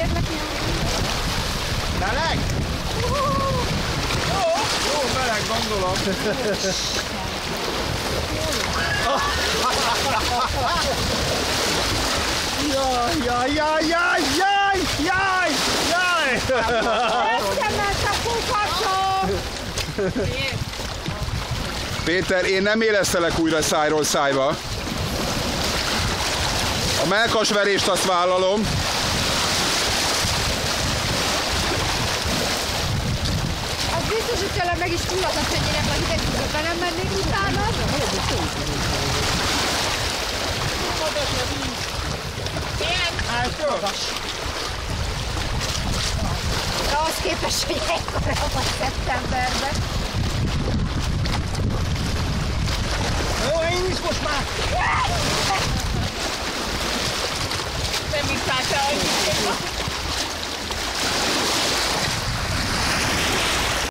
kérlek, Meleg? Jó, meleg, gondolom. Jaj, jaj, jaj, jaj, jaj, jaj, jaj! Összement a kukacsok! Péter, én nem élesztelek újra szájról szájba. A mellkasverést azt vállalom. Az biztos, hogy tőlem meg is fulladnak, hogy én ebben a hidegvízbe be nem mennék utána. De az képest, hogy ekkora vagy szeptemberben. Jó, én is most már!